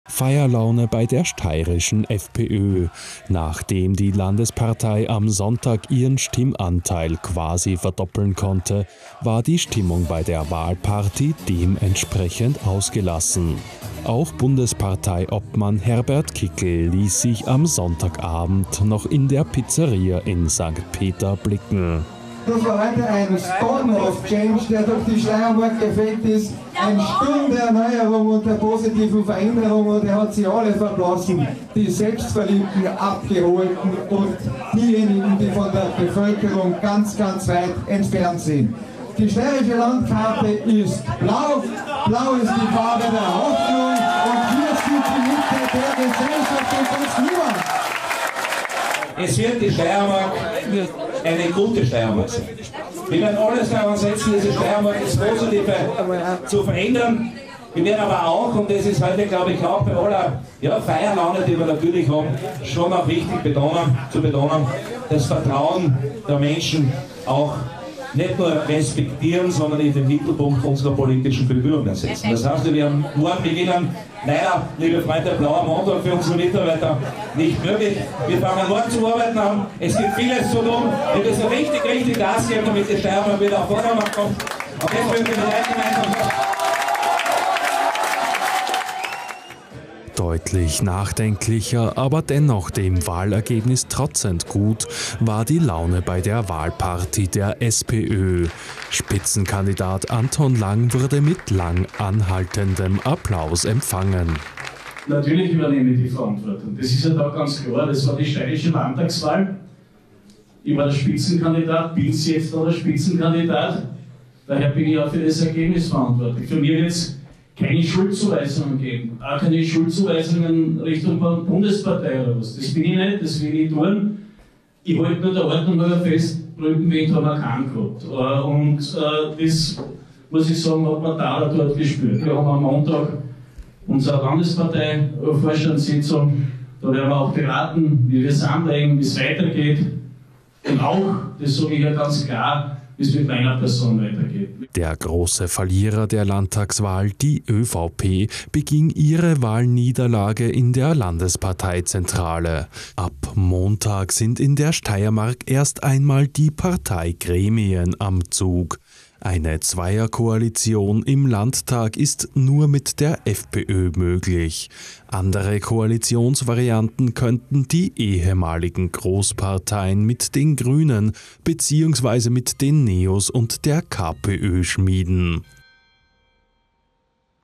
Feierlaune bei der steirischen FPÖ. Nachdem die Landespartei am Sonntag ihren Stimmanteil quasi verdoppeln konnte, war die Stimmung bei der Wahlparty dementsprechend ausgelassen. Auch Bundesparteiobmann Herbert Kickl ließ sich am Sonntagabend noch in der Pizzeria in St. Peter blicken. Das war heute ein Storm of Change, der durch die Steiermark gefegt ist. Ein Sturm der Erneuerung und der positiven Veränderung, und er hat sie alle verblassen. Die Selbstverliebten, Abgeholten und diejenigen, die von der Bevölkerung ganz, ganz weit entfernt sind. Die steirische Landkarte ist blau. Blau ist die Farbe der Hoffnung, und hier sieht die Mitte der Gesellschaft und das niemand. Es wird die Steiermark eine gute Steiermark sein. Wir werden alles daran setzen, diese Steiermark ins Positive zu verändern. Wir werden aber auch, und das ist heute, glaube ich, auch bei aller Feierlaune, die wir natürlich haben, schon auch wichtig zu betonen, das Vertrauen der Menschen auch nicht nur respektieren, sondern in den Mittelpunkt unserer politischen Bemühungen setzen. Das heißt, wir haben morgen beginnen, leider, liebe Freunde, blauer Montag für unsere Mitarbeiter nicht möglich. Wir fangen morgen zu arbeiten an. Es gibt vieles zu tun. Wir müssen richtig Gas geben, damit die Steiermark wieder auf Vordermann kommt. Und jetzt möchten wir gemeinsam. Deutlich nachdenklicher, aber dennoch dem Wahlergebnis trotzend gut, war die Laune bei der Wahlparty der SPÖ. Spitzenkandidat Anton Lang wurde mit lang anhaltendem Applaus empfangen. Natürlich übernehme ich die Verantwortung. Das ist ja da ganz klar. Das war die steirische Landtagswahl. Ich war der Spitzenkandidat, bin jetzt noch der Spitzenkandidat. Daher bin ich auch für das Ergebnis verantwortlich. Für mich wird es keine Schuldzuweisungen geben, auch keine Schuldzuweisungen Richtung Bundespartei oder was. Das bin ich nicht, das will ich tun. Ich wollte nur der Ordnung halber fest, Rückenwind haben wir keinen gehabt. Und das, muss ich sagen, hat man da oder dort gespürt. Wir haben am Montag unsere Landespartei-Vorstandssitzung, da werden wir auch beraten, wie wir es anlegen, wie es weitergeht. Und auch, das sage ich ja ganz klar, wie es mit meiner Person weitergeht. Der große Verlierer der Landtagswahl, die ÖVP, beging ihre Wahlniederlage in der Landesparteizentrale. Ab Montag sind in der Steiermark erst einmal die Parteigremien am Zug. Eine Zweierkoalition im Landtag ist nur mit der FPÖ möglich. Andere Koalitionsvarianten könnten die ehemaligen Großparteien mit den Grünen bzw. mit den Neos und der KPÖ schmieden.